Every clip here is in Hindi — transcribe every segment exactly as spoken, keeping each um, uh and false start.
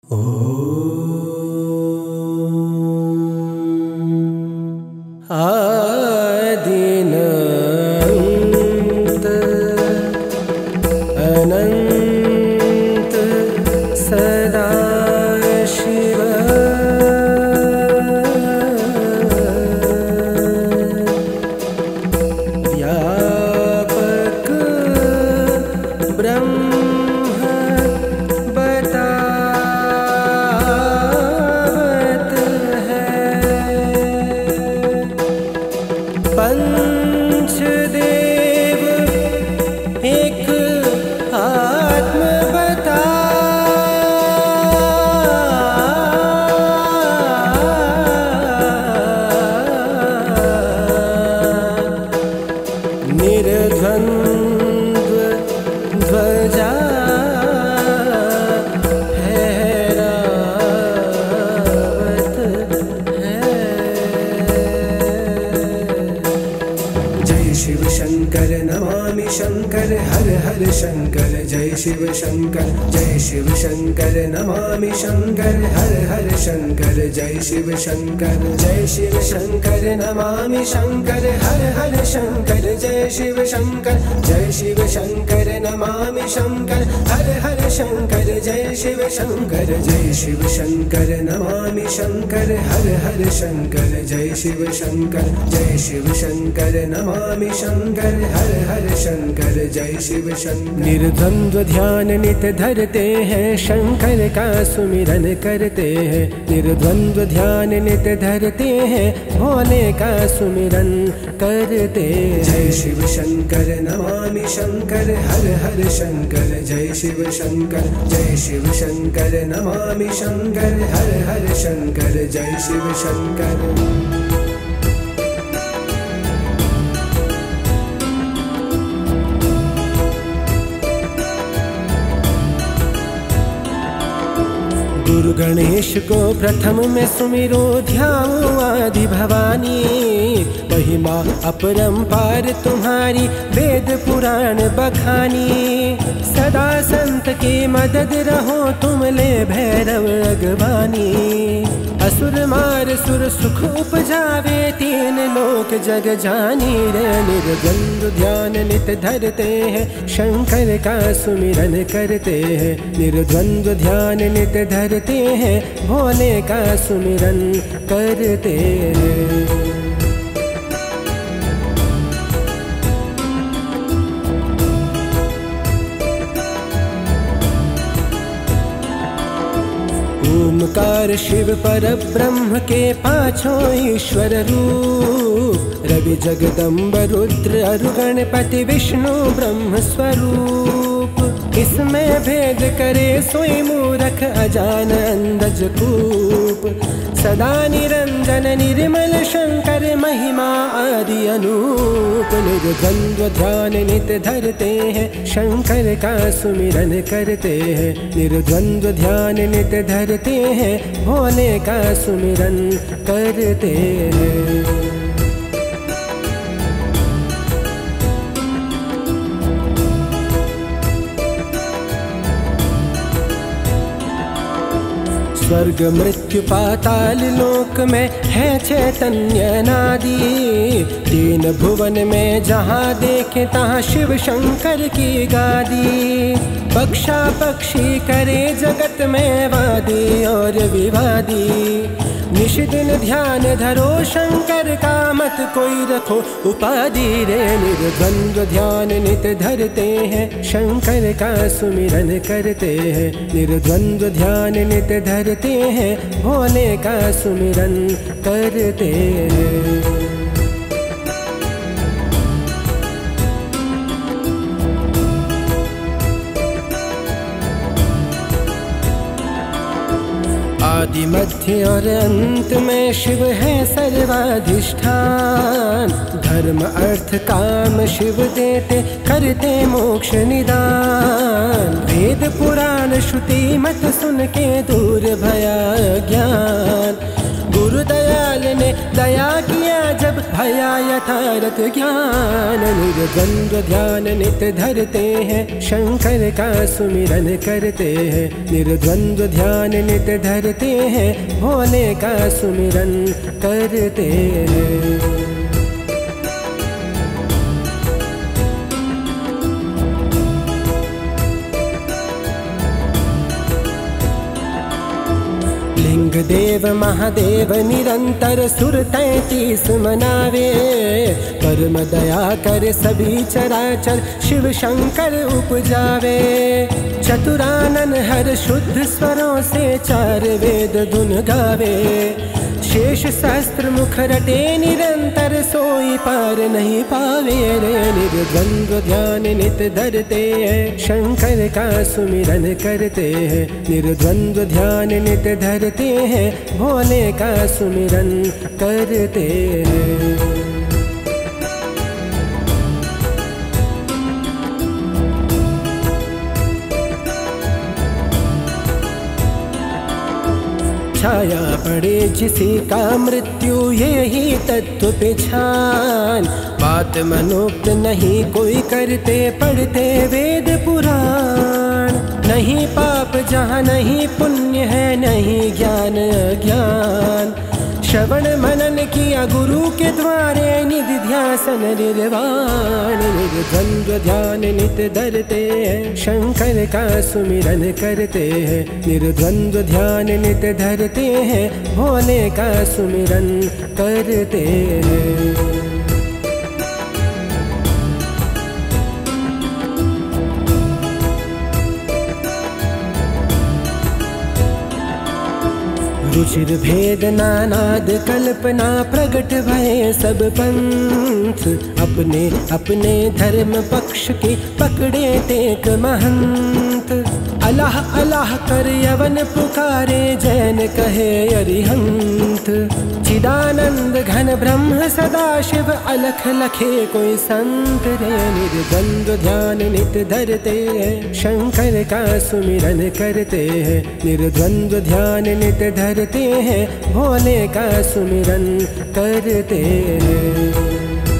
आदिनन्त अनंत सदा शिव व्यापक ब्रह्म पंचदेव एक आत्म बता निर्द्वंद्व ध्वजा शिव शंकर नमामि शंकर हर हर शंकर जय शिव शंकर जय शिव शंकर नमामि शंकर हर हर शंकर जय शिव शंकर जय शिव शंकर नमामि शंकर हर हर शंकर जय शिव शंकर जय शिव शंकर नमामि शंकर हर हर शंकर जय शिव शंकर जय शिव शंकर नमामि शंकर हर हर शंकर जय शिव शंकर जय शिव शंकर नमामि शंकर हर हर शंकर जय शिव शंकर। निर्द्वंद्व ध्यान नित धरते हैं शंकर का सुमिरन करते हैं निर्द्वंद्व ध्यान नित धरते हैं भोले का सुमिरन करते जय शिव शंकर नमामि शंकर हर हर शंकर जय शिव शंकर जय शिव शंकर नमामि शंकर हर हर शंकर जय शिव शंकर। गुरु गणेश को प्रथम में सुमिरो ध्याऊं आदि भवानी महिमा अपरंपार तुम्हारी वेद पुराण बखानी सदा संत की मदद रहो तुम ले भैरव अगवानी असुर मार सुर सुख उपजावे तीन लोक जग जानी रे निर्द्वंद्व ध्यान नित धरते हैं शंकर का सुमिरन करते हैं निर्द्वंद्व ध्यान नित धरते हैं भोले का सुमिरन करते हैं। ओमकार शिव पर ब्रह्म के पांचों ईश्वर रूप रवि जगदम्ब रुद्र अरु गणपति विष्णु ब्रह्म स्वरूप इसमें भेद करे सोई मूरख अजान अंधज कूप सदा निरंजन निर्मल शंकर महिमा आदि अनूप निर्द्वंद्व ध्यान नित धरते हैं शंकर का सुमिरन करते हैं निर्द्वंद्व ध्यान नित धरते हैं भोले का सुमिरन करते हैं। स्वर्ग मृत्यु पाताल लोक में है चैतन्य नादी तीन भुवन में जहाँ देखे तहाँ शिव शंकर की गादी बख्शा पक्षी करे जगत में वादी और विवादी निश दिन ध्यान धरो शंकर का मत कोई रखो उपाधि रे निर्द्वंद्व ध्यान नित धरते हैं शंकर का सुमिरन करते हैं निर्द्वंद्व ध्यान नित धरते हैं भोले का सुमिरन करते हैं। आदि मध्य और अंत में शिव है सर्वाधिष्ठान धर्म अर्थ काम शिव देते करते मोक्ष निदान वेद पुराण श्रुति मत सुन के दूर भया ज्ञान गुरु दयाल ने दया किया जब भया यथारथ ज्ञान। निर्द्वंद्व ध्यान नित धरते हैं, शंकर का सुमिरन करते हैं। निर्द्वंद्व ध्यान नित धरते हैं, भोले का सुमिरन करते हैं। लिंग देव महादेव निरंतर सुर तैतीस मनावे। परम दया कर सभी चराचर शिव शंकर उपजावे। चतुरानन हर शुद्ध स्वरों से चार वेद धुन गावे। शेष सहस्त्र मुख रटे निरंतर, सोई पार नहीं पावे रे। निर्द्वंद्व ध्यान नित धरते हैं, शंकर का सुमिरन करते हैं। निर्द्वंद्व ध्यान नित धरते हैं, भोले का सुमिरन करते हैं। छाया पड़े जिसी का मृत्यु, यही तत्व पहचान। बात मनोक्त नहीं कोई करते, पढ़ते वेद पुराण। नहीं पाप जहाँ नहीं पुण्य है, नहीं ज्ञान अज्ञान। श्रवण मनन किया गुरु के द्वारे, निधि ध्यासन निर्वाण। निर्द्वंद्व ध्यान नित धरते हैं, शंकर का सुमिरन करते हैं। निर्द्वंद्व ध्यान नित धरते हैं, भोले का सुमिरन करते हैं। रुचिर भेद नानाद कल्पना, प्रगट भये सब पंथ। अपने अपने धर्म पक्ष के पकड़े टेक महंत। अल्लाह अल्लाह कर यवन पुकारे, जैन कहे अरिहंत। चिदानंद घन ब्रह्म सदा शिव, अलख लखे कोई संत रे। निर्द्वंद्व ध्यान नित धरते हैं, शंकर का सुमिरन करते हैं। निर्द्वंद्व ध्यान नित धरते हैं, भोले का सुमिरन करते हैं।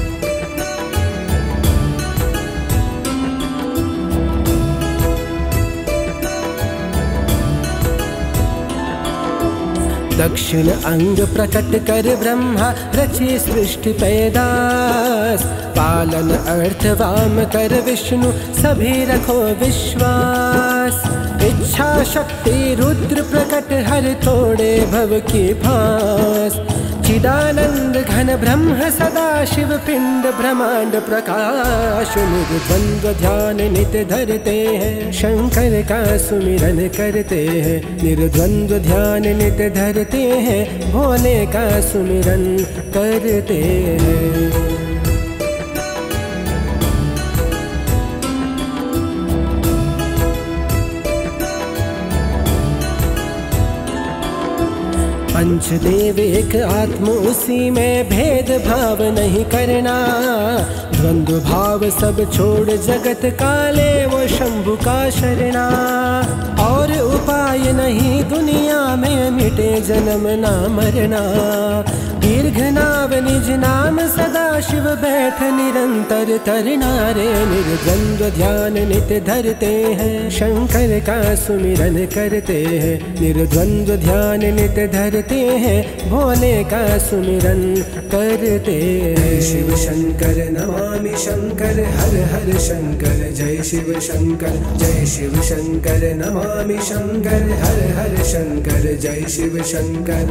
दक्षिण अंग प्रकट कर ब्रह्मा, रचे सृष्टि पैदास। पालन अर्थ वाम कर विष्णु, सभी रखो विश्वास। इच्छा शक्ति रुद्र प्रकट, हर तोड़े भव की फांस। चिदानंद घन ब्रह्म सदा शिव, पिंड ब्रह्मांड प्रकाश। निर्द्वंद्व ध्यान नित धरते हैं, शंकर का सुमिरन करते हैं। निर्द्वंद्व ध्यान नित धरते हैं, भोले का सुमिरन करते हैं। पंचदेव एक आत्म, उसी में भेद भाव नहीं करना। द्वंद्व भाव सब छोड़ जगत काले, वो शंभु का शरणा। और उपाय नहीं दुनिया में, मिटे जन्म ना मरना। दीर्घ नाव निज नाम सदा शिव, बैठ निरंतर तरना रे। निर्द्वंद्व ध्यान नित धरते हैं, शंकर का सुमिरन करते हैं। निर्द्वंद्व ध्यान नित धरते हैं, भोले का सुमिरन करते हैं। शिव शंकर नमामि शंकर, हर हर शंकर। जय शिव शंकर, जय शिव शंकर नमामि शंकर, हर हर शंकर। जय शिव शंकर।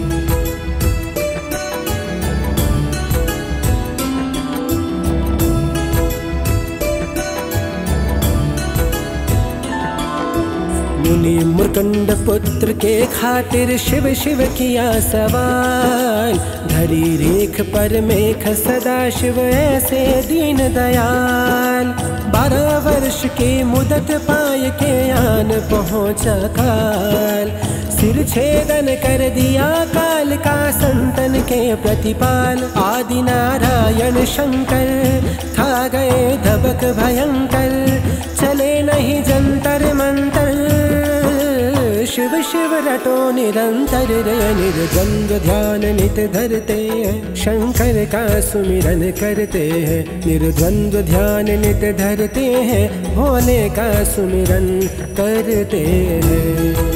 मुनि मुरकंड पुत्र के खातिर, शिव शिव किया सवाल। धरी रेख पर मेघ सदा शिव, ऐसे दीन दयाल। बारह वर्ष की मुदत पाए के आन पहुँचा काल। सिर छेदन कर दिया काल का, संतन के प्रतिपाल। आदि नारायण शंकर, था गए धबक भयंकर। चले नहीं जंतर मंतर, शिव शिव रटो निरंतर रे, निर्द्वंद्व ध्यान नित धरते हैं, शंकर का सुमिरन करते हैं, निर्द्वंद्व ध्यान नित धरते हैं, भोले का सुमिरन करते हैं।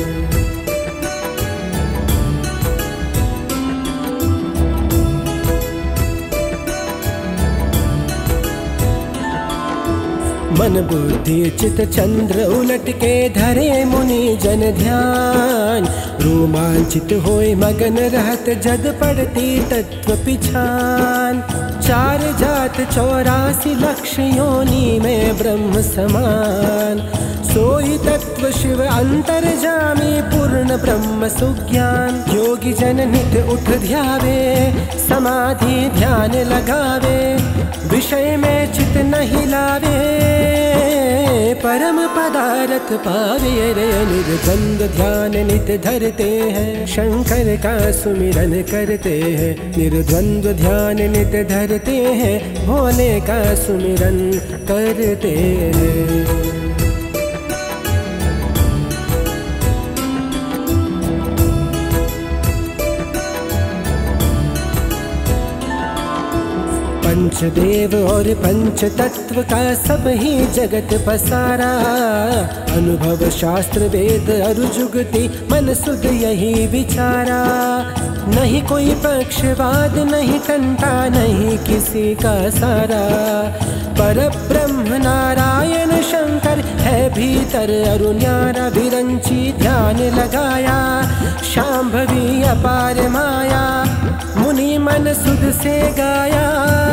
मन बुद्धि चित चंद्र उलट के धरे मुनि जन ध्यान, रोमांचित होए मगन रहत जद पड़ती तत्व पिछान। चार जात चौरासी लक्ष योनि में ब्रह्म समान, सोई तत्व शिव अंतर्जामी पूर्ण ब्रह्म सुज्ञान। योगी जन नित उठ ध्यावे, समाधि ध्यान लगावे, विषय में चित नहीं लावे, परम पदारथ पावे रे। निर्द्वंद्व ध्यान नित धरते हैं, शंकर का सुमिरन करते हैं, निर्द्वंद्व ध्यान नित धरते हैं, भोले का सुमिरन करते हैं। पंचदेव और पंच तत्व का सब ही जगत पसारा, अनुभव शास्त्र वेद अरु जुगति मन सुध यही विचारा। नहीं कोई पक्षवाद नहीं टंटा नहीं किसी का सारा, पर ब्रह्म नारायण शंकर है भीतर अरु न्यारा। विरंची ध्यान लगाया शांभवी अपार माया, मुनि मन सुध से गाया,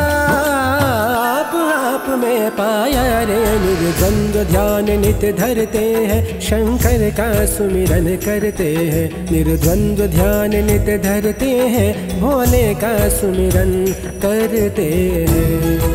आप आप में पाया रे। निर्द्वंद्व ध्यान नित धरते हैं, शंकर का सुमिरन करते हैं, निर्द्वंद्व ध्यान नित धरते हैं, भोले का सुमिरन करते हैं।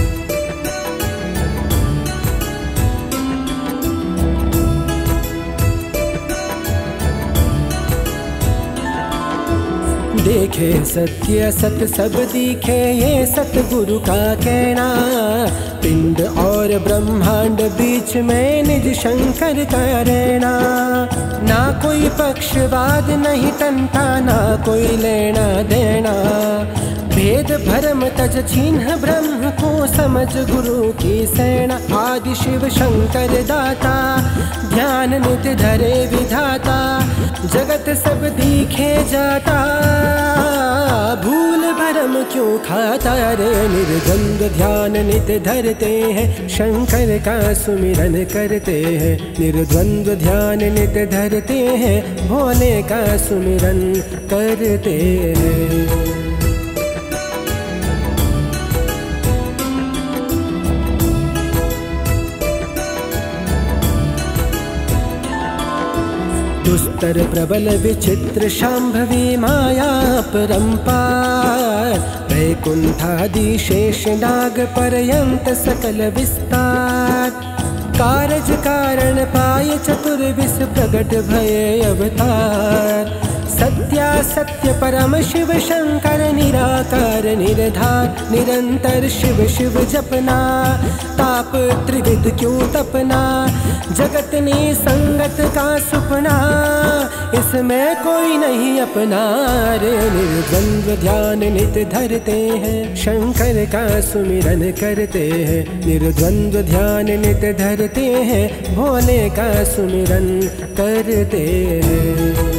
देखे सत्य सत सब दिखे ये सतगुरु का कहना, पिंड और ब्रह्मांड बीच में निज शंकर का रहना। ना कोई पक्षवाद नहीं टंटा ना कोई लेना देना, भेद भरम तज चिन्ह ब्रह्म को समझ गुरु की सेना। आदि शिव शंकर दाता ध्यान नित धरे विधाता, जगत सब दिखे जाता, भूल भरम क्यों खाता रे। निर्द्वंद्व ध्यान नित धरते हैं, शंकर का सुमिरन करते हैं, निर्द्वंद्व ध्यान नित धरते हैं, भोले का सुमिरन करते हैं। दुस्तर प्रबल विचित्र शांभवी माया परंपार, वैकुंठादि शेष नाग पर्यंत सकल विस्तार। कारज कारण पाय चतुर्विश प्रगट भये अवतार, सत्या सत्य परम शिव शंकर निराकार निर्धार। निरंतर शिव शिव जपना ताप त्रिविध क्यों तपना, जगत ने संगत का सुपना इसमें कोई नहीं अपना रे। निर्द्वंद्व ध्यान नित धरते हैं, शंकर का सुमिरन करते हैं, निर्द्वंद्व ध्यान नित धरते हैं, भोले का सुमिरन करते हैं।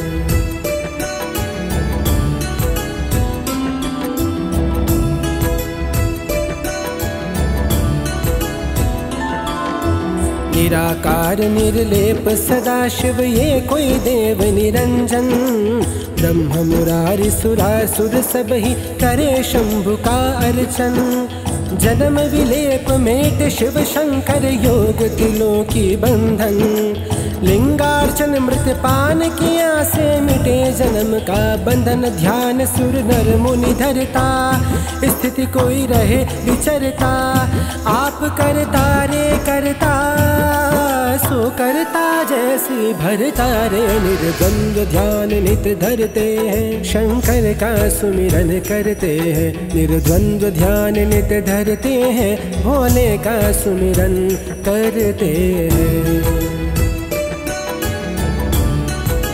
निराकार निर्लेप सदा शिव ये कोई देव निरंजन, ब्रह्म मुरारी सुरासुर सब ही करे शंभु का अर्चन। जन्म विलेप मेट शिव शंकर योग तिलों की बंधन, लिंगार्चन मृत पान किया से मिटे जन्म का बंधन। ध्यान सुर नर मुनि धरता, स्थिति कोई रहे विचरता, आप करता रे करता, सो करता जैसी भरता रे। निर्द्वंद्व ध्यान नित धरते हैं, शंकर का सुमिरन करते हैं, निर्द्वंद्व ध्यान नित धरते हैं, भोले का सुमिरन करते हैं।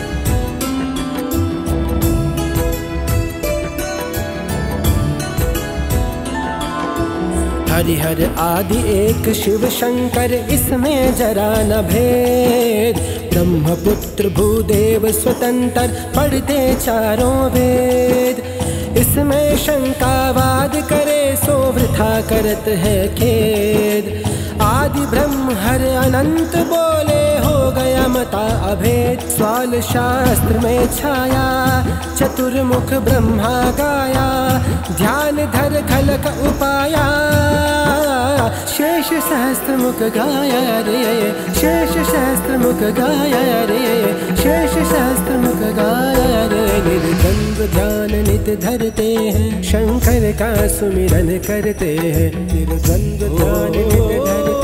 हरिहर आदि एक शिव शंकर, इसमें जरा न भेद। ब्रह्मपुत्र भूदेव स्वतंत्र, पढ़ते चारों वेद। इसमें शंकावाद करे सो वृथा करत है खेद। आदि ब्रह्म हर अनंत बोले, हो गया मता अभेद। स्वाल शास्त्र में छाया, चतुर्मुख ब्रह्मा गाया। ध्यान धर खलक उपाया, शेष सहस्त्र मुख गाया रे। शेष सहस्त्र मुख गाया रे, शेष सहस्त्र मुख गाया रे। निर्द्वंद्व ध्यान नित धरते हैं, शंकर का सुमिरन करते हैं। निर्द्वंद्व ध्यान नित धरते हैं।